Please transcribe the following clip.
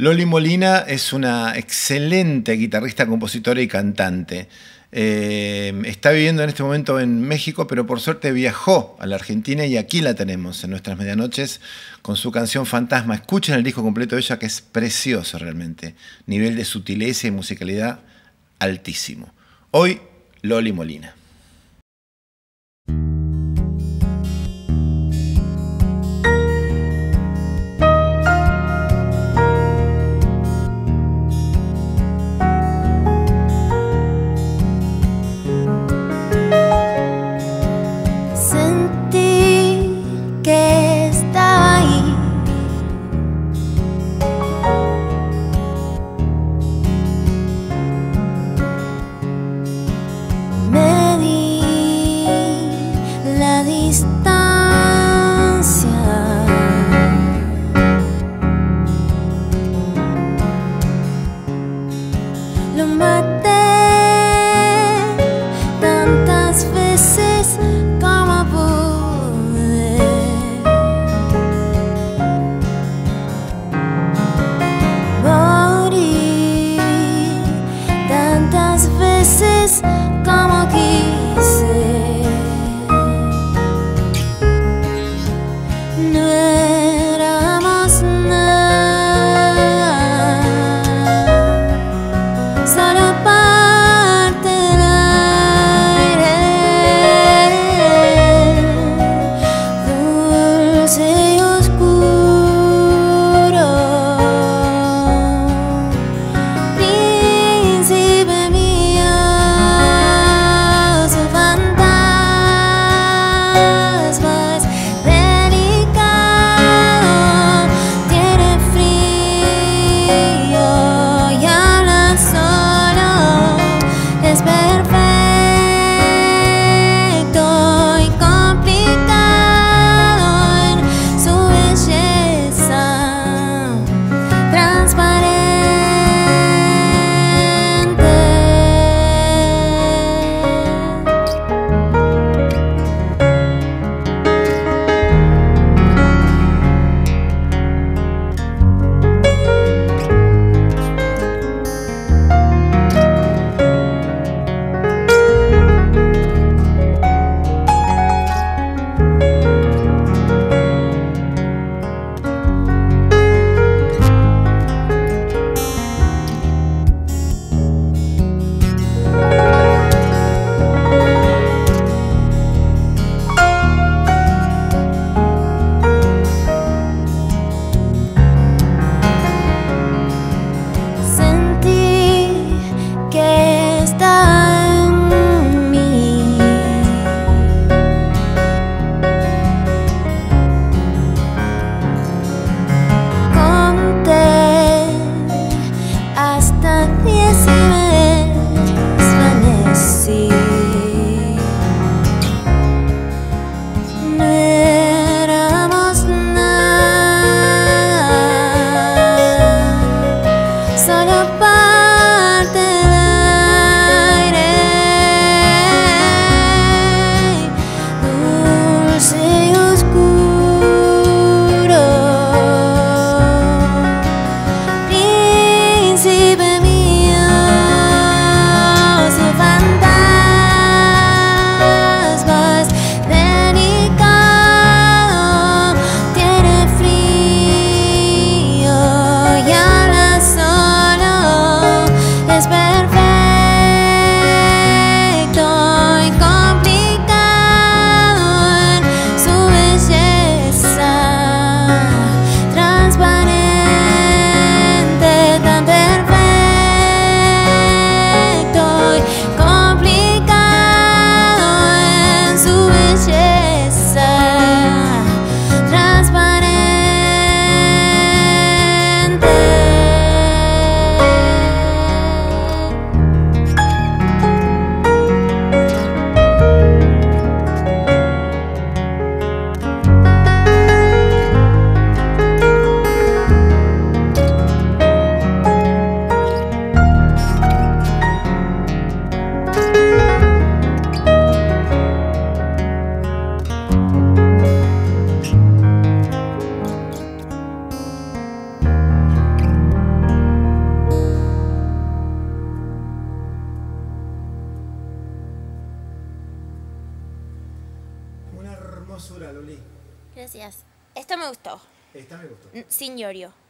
Loli Molina es una excelente guitarrista, compositora y cantante. Está viviendo en este momento en México, pero por suerte viajó a la Argentina y aquí la tenemos en nuestras medianoches con su canción Fantasma. Escuchen el disco completo de ella, que es precioso realmente. Nivel de sutileza y musicalidad altísimo. Hoy, Loli Molina. Me hermosura, Luli. Gracias. Esto me gustó. Esta me gustó. Sin llorio.